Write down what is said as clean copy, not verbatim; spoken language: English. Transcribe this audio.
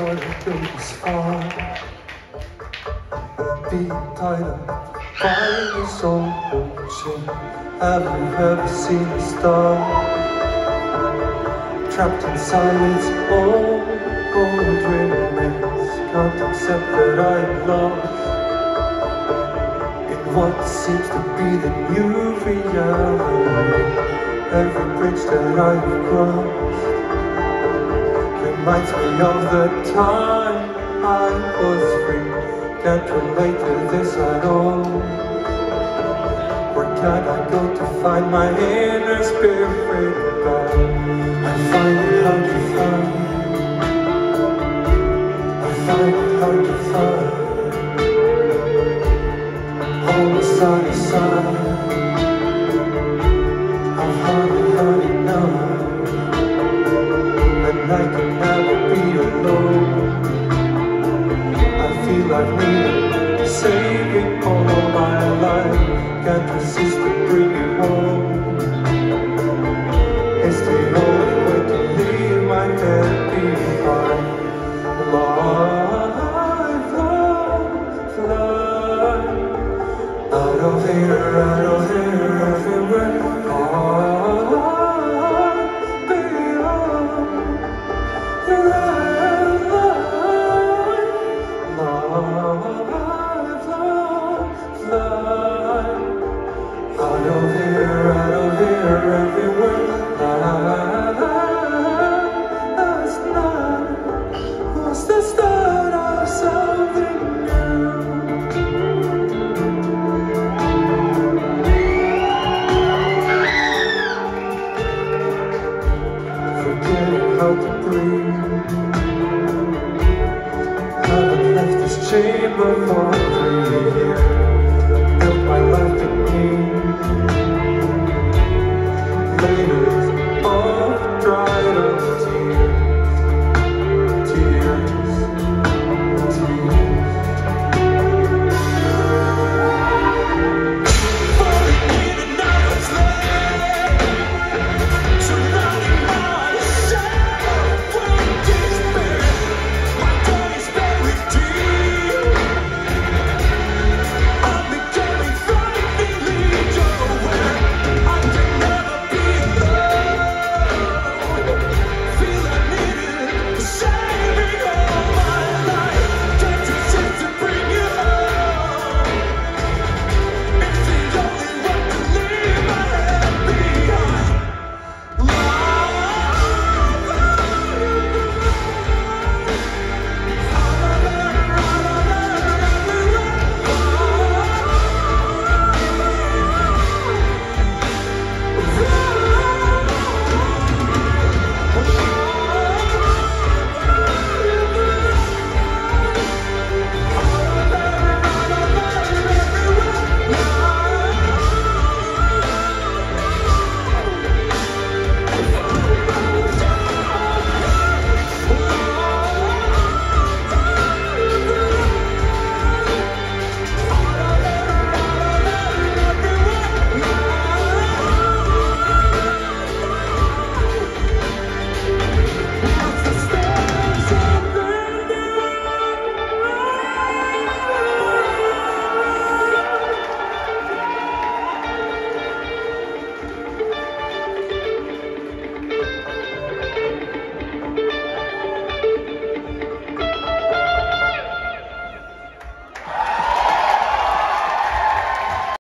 before the baby's far. Being tighter by his own chin. Have you ever seen a star? Trapped inside its own dreams. Can't accept that I am lost in what seems to be the new reality. Every bridge that I have crossed reminds me of the time I was free. Can't relate to this at all. Where can I go to find my inner spirit back? I find it hard to find. I find it hard to find. Hold side to side. I've heard enough, and I can never be alone. I feel I've needed saving all my life. Can't resist to bring you home. It's the only way to leave my head behind. Fly out of here, everywhere. Out of here, everywhere. Last night was the start of something new. Forgetting how to breathe. Haven't left this chamber for 3 years.